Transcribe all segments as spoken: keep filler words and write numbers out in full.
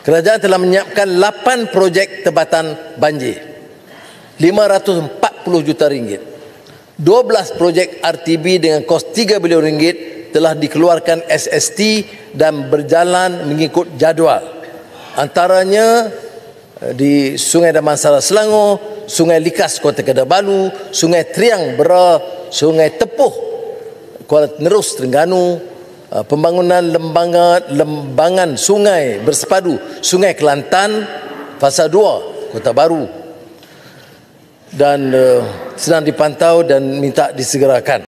kerajaan telah menyiapkan lapan projek tebatan banjir, lima ratus empat puluh juta ringgit. dua belas projek R T B dengan kos tiga bilion ringgit telah dikeluarkan S S T dan berjalan mengikut jadual. Antaranya di Sungai Damansara Selangor, Sungai Likas Kota Kinabalu, Sungai Triang Bera, Sungai Tepuh Kuala Nerus Terengganu, pembangunan lembangan, lembangan sungai bersepadu Sungai Kelantan, Fasa dua Kota Baru, dan uh, sedang dipantau dan minta disegerakan.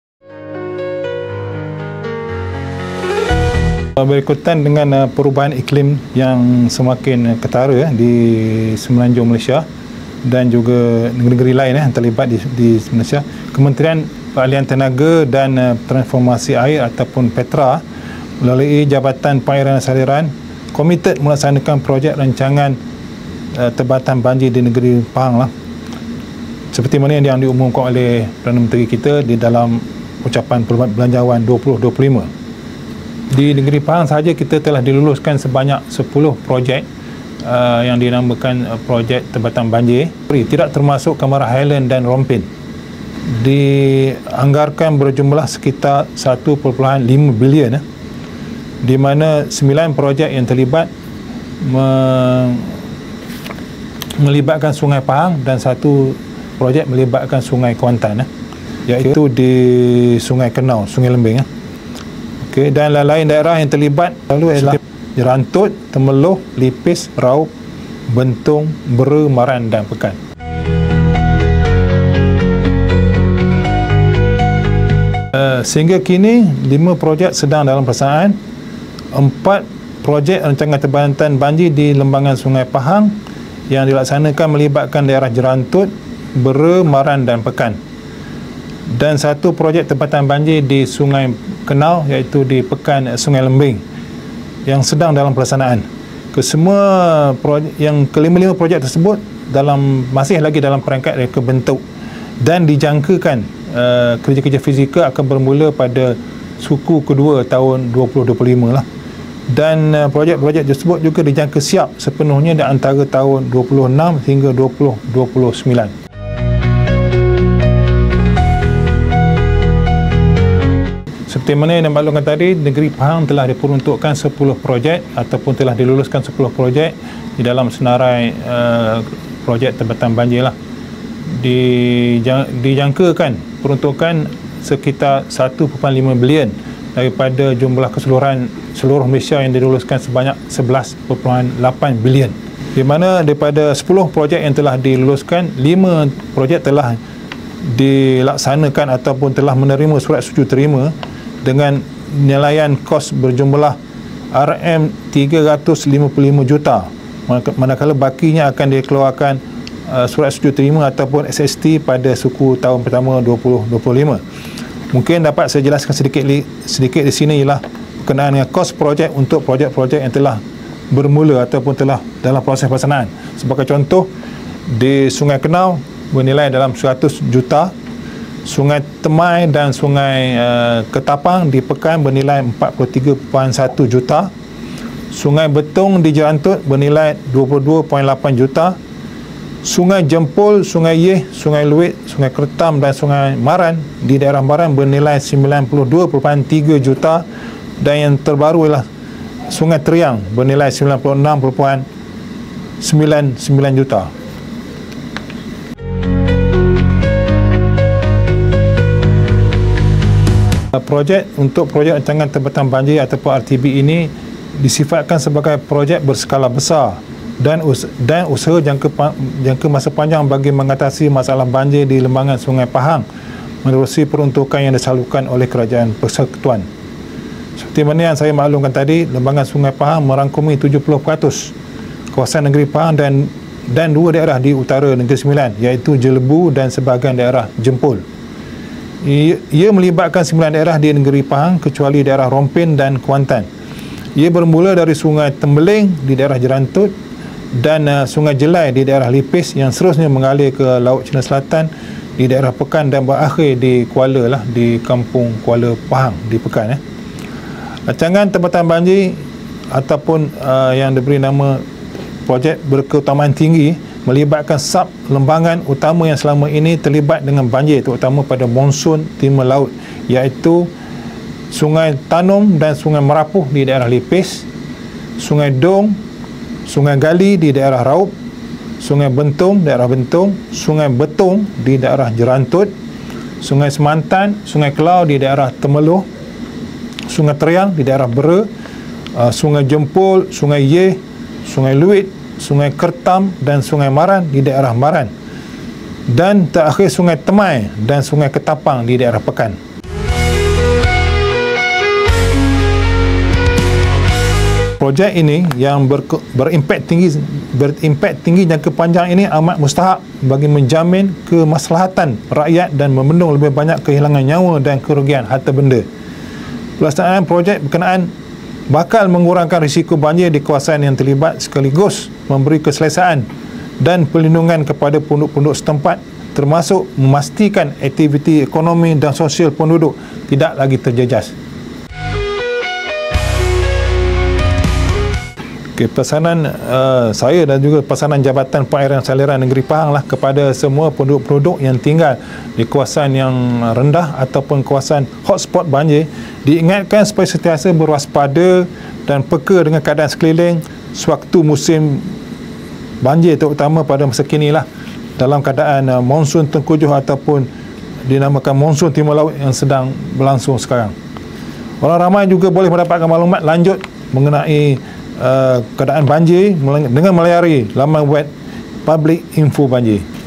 Berikutan dengan uh, perubahan iklim yang semakin uh, ketara uh, di semenanjung Malaysia dan juga negeri-negeri lain uh, yang terlibat di, di Malaysia, Kementerian Peralihan Tenaga dan uh, Transformasi Air ataupun Petra melalui Jabatan Pengairan dan Saliran komited melaksanakan projek rancangan uh, tebatan banjir di negeri Pahang lah. Seperti mana yang diumumkan oleh Perdana Menteri kita di dalam ucapan Belanjawan dua ribu dua puluh lima. Di negeri Pahang sahaja kita telah diluluskan sebanyak sepuluh projek uh, yang dinamakan uh, projek tebatan banjir, tidak termasuk Kemara Highland dan Rompin. Dianggarkan berjumlah sekitar satu perpuluhan lima bilion eh, di mana sembilan projek yang terlibat me melibatkan Sungai Pahang dan satu projek melibatkan Sungai Kuantan eh, iaitu di Sungai Kenau, Sungai Lembing eh. Okay, dan lain-lain daerah yang terlibat lalu ialah Jerantut, Temeloh, Lipis, Raup, Bentung, Bera, Maran dan Pekan. Uh, sehingga kini lima projek sedang dalam pelaksanaan. Empat projek rancangan tebatan banjir di lembangan Sungai Pahang yang dilaksanakan melibatkan daerah Jerantut, Bera, Maran dan Pekan. Dan satu projek tebatan banjir di Sungai Kenau iaitu di Pekan Sungai Lembing yang sedang dalam pelaksanaan. Kesemua projek, yang kelima-lima projek tersebut dalam masih lagi dalam perangkat reka bentuk dan dijangkakan uh, kerja-kerja fizikal akan bermula pada suku kedua tahun dua ribu dua puluh lima lah. Dan uh, projek-projek tersebut juga dijangka siap sepenuhnya di antara tahun dua puluh enam hingga dua ribu dua puluh sembilan. Seperti mana yang dimaklumkan tadi, negeri Pahang telah diperuntukkan sepuluh projek ataupun telah diluluskan sepuluh projek di dalam senarai uh, projek tebatan banjir lah. Dijangkakan peruntukan sekitar satu perpuluhan lima bilion daripada jumlah keseluruhan seluruh Malaysia yang diluluskan sebanyak sebelas perpuluhan lapan bilion. Di mana daripada sepuluh projek yang telah diluluskan, lima projek telah dilaksanakan ataupun telah menerima surat setuju terima dengan nilaian kos berjumlah R M tiga ratus lima puluh lima juta, manakala bakinya akan dikeluarkan uh, surat setuju terima ataupun S S T pada suku tahun pertama dua ribu dua puluh lima. Mungkin dapat saya jelaskan sedikit sedikit di sini ialah berkenaan dengan kos projek untuk projek-projek yang telah bermula ataupun telah dalam proses pelaksanaan. Sebagai contoh, di Sungai Kenau bernilai dalam seratus juta, Sungai Temai dan Sungai uh, Ketapang di Pekan bernilai empat puluh tiga perpuluhan satu juta, Sungai Betung di Jerantut bernilai dua puluh dua perpuluhan lapan juta, Sungai Jempol, Sungai Yeh, Sungai Luit, Sungai Keretam dan Sungai Maran di daerah Maran bernilai sembilan puluh dua perpuluhan tiga juta, dan yang terbaru ialah Sungai Triang bernilai sembilan puluh enam perpuluhan sembilan sembilan juta. Projek untuk projek rancangan tebatan banjir ataupun R T B ini disifatkan sebagai projek berskala besar dan us dan usaha jangka jangka masa panjang bagi mengatasi masalah banjir di lembangan Sungai Pahang menerusi peruntukan yang disalurkan oleh Kerajaan Persekutuan. Seperti mana yang saya maklumkan tadi, lembangan Sungai Pahang merangkumi tujuh puluh peratus kawasan negeri Pahang dan dan dua daerah di utara Negeri Sembilan iaitu Jelebu dan sebahagian daerah Jempol. Ia, ia melibatkan sembilan daerah di negeri Pahang kecuali daerah Rompin dan Kuantan. Ia bermula dari Sungai Tembeling di daerah Jerantut dan uh, Sungai Jelai di daerah Lipis yang seterusnya mengalir ke Laut Cina Selatan di daerah Pekan dan berakhir di Kuala lah, di Kampung Kuala Pahang di Pekan. Eh. Rancangan tebatan banjir ataupun uh, yang diberi nama projek berkeutamaan tinggi melibatkan sub lembangan utama yang selama ini terlibat dengan banjir, terutama pada monsun timur laut, iaitu Sungai Tanom dan Sungai Merapuh di daerah Lipis, Sungai Dong, Sungai Gali di daerah Raup, Sungai Bentung, daerah Bentung, Sungai Betong di daerah Jerantut, Sungai Semantan, Sungai Kelau di daerah Temeloh, Sungai Teriang di daerah Bera, uh, Sungai Jempol, Sungai Yeh, Sungai Luit, Sungai Kertam dan Sungai Maran di daerah Maran, dan terakhir Sungai Temai dan Sungai Ketapang di daerah Pekan. Projek ini yang ber, berimpak tinggi berimpak tinggi jangka panjang ini amat mustahak bagi menjamin kemaslahatan rakyat dan membendung lebih banyak kehilangan nyawa dan kerugian harta benda. Pelaksanaan projek berkenaan bakal mengurangkan risiko banjir di kawasan yang terlibat sekaligus memberi keselesaan dan perlindungan kepada penduduk-penduduk setempat, termasuk memastikan aktiviti ekonomi dan sosial penduduk tidak lagi terjejas. Okay, pesanan uh, saya dan juga pesanan Jabatan Pengairan Saliran Negeri Pahang lah kepada semua penduduk-penduduk yang tinggal di kawasan yang rendah ataupun kawasan hotspot banjir, diingatkan supaya sentiasa berwaspada dan peka dengan keadaan sekeliling sewaktu musim banjir, terutama pada masa kini lah, dalam keadaan uh, monsun tengkujuh ataupun dinamakan monsun timur laut yang sedang berlangsung sekarang. Orang ramai juga boleh mendapatkan maklumat lanjut mengenai Uh, keadaan banjir dengan melayari laman web Public Info Banjir.